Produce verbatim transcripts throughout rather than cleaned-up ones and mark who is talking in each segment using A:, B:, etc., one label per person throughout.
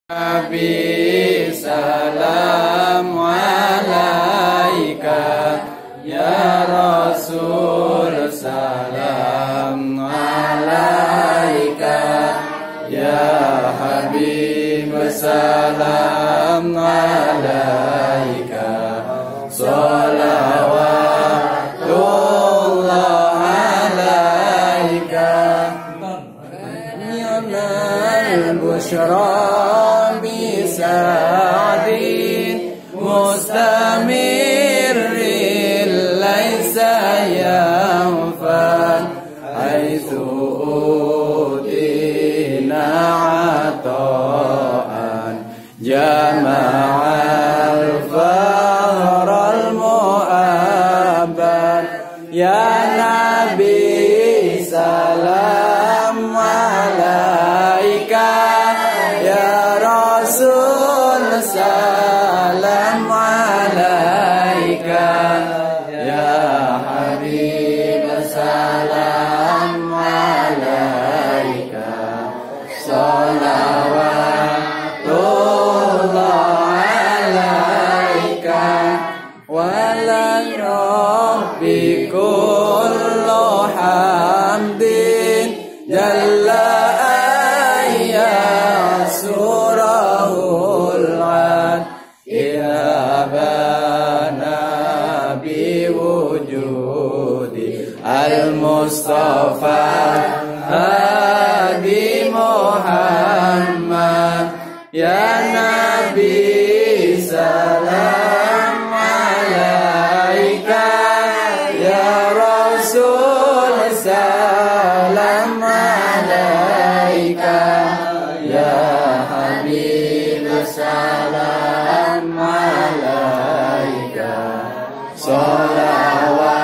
A: Nabi salam alaika, ya Rasul salam alaika, ya Habib salam alaika, salawatullah alaika, ni'mal busyra bisa'adin mustamirin laisa yanfad haitsu utina ata'an jama'al fahral mu'abad ya Nabi salam alaika, ya Rasul salam alaika, ya Habib salam alaika, salawatullah alaika, walai rabbi kullu hamdin jalla al-Mustafa Hadi Muhammad, ya Nabi salam alaika, ya Rasul salam alaika, ya Habib salam alaika, salawat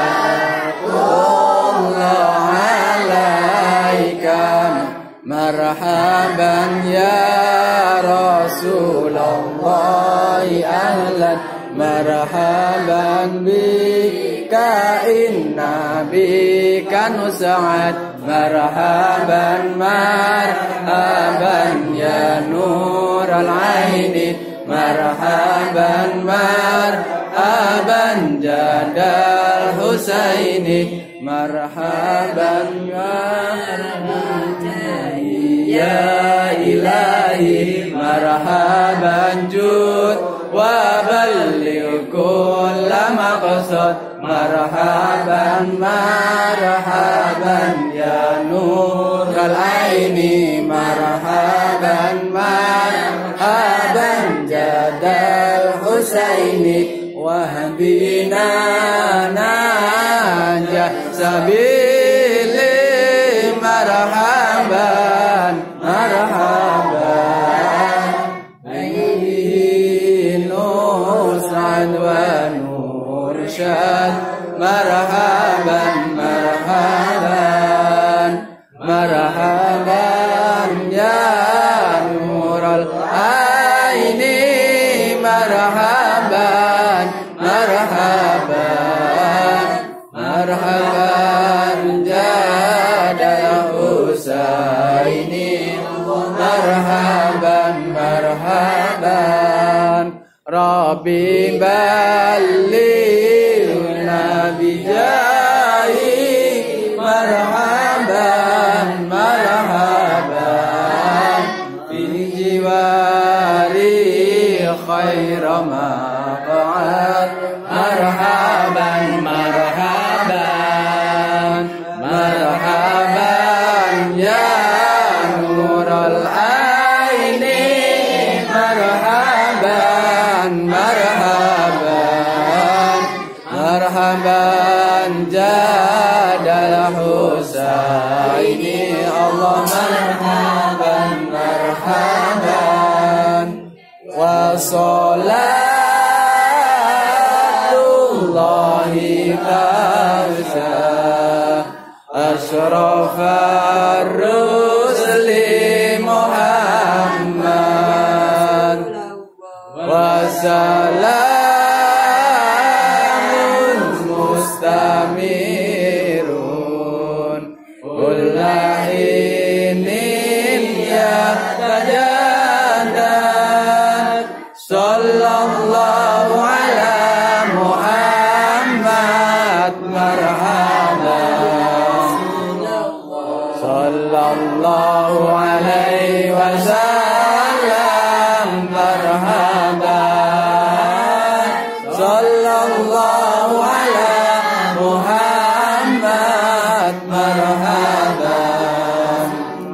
A: marhaban ya Rasulullah ahlan marhaban bika inna bika nus'ad marhaban marhaban ya nur al-aini marhaban marhaban jadal husaini marhaban marhaban ya ilahi marhaban jud wa balligh kulla maqsad marhaban marhaban ya nur al-aini marhaban marhaban jadal husaini wahdina najah sabili marhaban marhaban ayyin nus'ad wa nursyad marhaban marhaban marhaban ya nural aini marhaban marhaban marhaban jadal husaini marhaban marhaban rabbi ballighna bijahi marhaban marhaban fi jiwari khaira maq'ad marhaban marhaban marhaban ya nural aini marhaban marhaban marhaban jadal husaini Allah marhaban marhaban wa salatullahi kafsa ashrafar rusli Muhammad wa salamun mustamirun kullahinin ya tajada sallallahu ala Muhammad marhaban sallallahu alaihi wasallam marhaban sallallahu ala Muhammad marhaban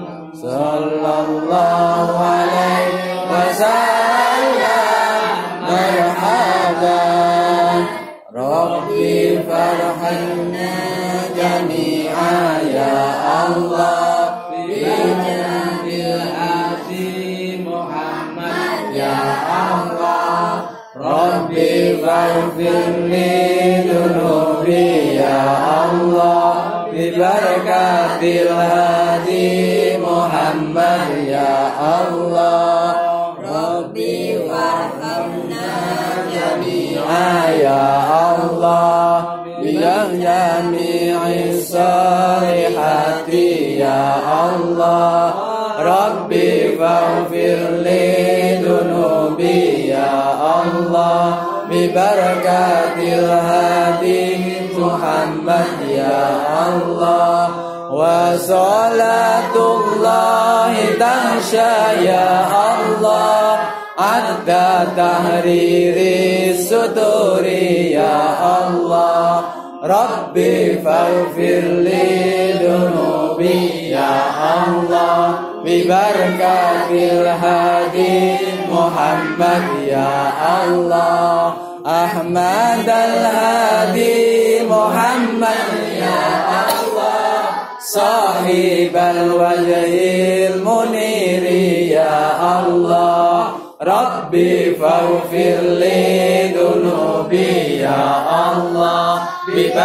A: sallallahu alaihi wasallam marhaban Rabbi farhamna jami'a ya Allah bijamil asi Muhammad ya Allah Rabbi faghfirli dunubi ya Allah bibarakatil hadi Muhammad ya Allah Rabbi warhamna jami'a ya Allah bilang jami'i salihati ya Allah Rabbi faghfirli dunubi ya Allah bibarakatil hadi Muhammad ya Allah wa salatullahi tansya ya Allah adda tahriri suturi ya Allah Rabbi faghfirli dunubi ya Allah bibarakatil hadi Muhammad ya Allah Ahmad al-Hadi Muhammad ya Allah Sahibal wajhil muniri ya Allah Rabbi faghfirli dunubi ya Allah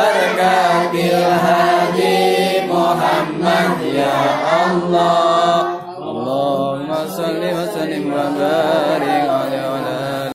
A: bibarakatil hadi Muhammad ya Allah